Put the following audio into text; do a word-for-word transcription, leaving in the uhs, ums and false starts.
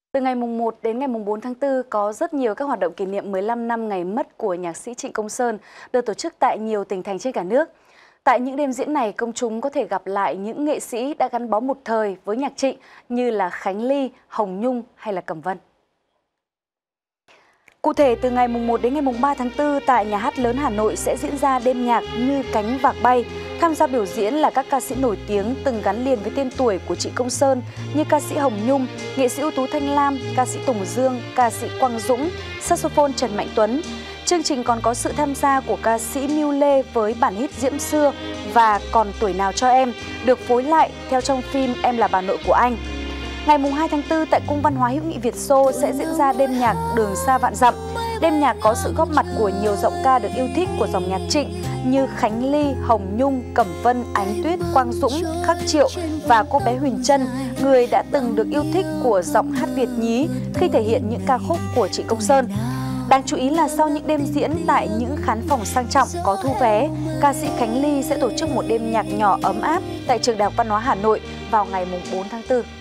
Từ ngày mùng một đến ngày mùng bốn tháng tư có rất nhiều các hoạt động kỷ niệm mười lăm năm ngày mất của nhạc sĩ Trịnh Công Sơn được tổ chức tại nhiều tỉnh thành trên cả nước. Tại những đêm diễn này, công chúng có thể gặp lại những nghệ sĩ đã gắn bó một thời với nhạc Trịnh như là Khánh Ly, Hồng Nhung hay là Cẩm Vân. Cụ thể, từ ngày mùng một đến ngày mùng ba tháng tư tại Nhà hát lớn Hà Nội sẽ diễn ra đêm nhạc Như Cánh Vạc Bay. Tham gia biểu diễn là các ca sĩ nổi tiếng từng gắn liền với tên tuổi của Trịnh Công Sơn như ca sĩ Hồng Nhung, nghệ sĩ ưu tú Thanh Lam, ca sĩ Tùng Dương, ca sĩ Quang Dũng, saxophone Trần Mạnh Tuấn. Chương trình còn có sự tham gia của ca sĩ Miu Lê với bản hit Diễm Xưa và Còn Tuổi Nào Cho Em, được phối lại theo trong phim Em Là Bà Nội Của Anh. Ngày mùng hai tháng tư tại Cung Văn hóa Hữu nghị Việt Xô sẽ diễn ra đêm nhạc Đường Xa Vạn Dặm. Đêm nhạc có sự góp mặt của nhiều giọng ca được yêu thích của dòng nhạc Trịnh như Khánh Ly, Hồng Nhung, Cẩm Vân, Ánh Tuyết, Quang Dũng, Khắc Triệu và cô bé Huỳnh Trân, người đã từng được yêu thích của giọng hát Việt nhí khi thể hiện những ca khúc của Trịnh Công Sơn. Đáng chú ý là sau những đêm diễn tại những khán phòng sang trọng có thu vé, ca sĩ Khánh Ly sẽ tổ chức một đêm nhạc nhỏ ấm áp tại Trường Đại học Văn hóa Hà Nội vào ngày mùng bốn tháng tư.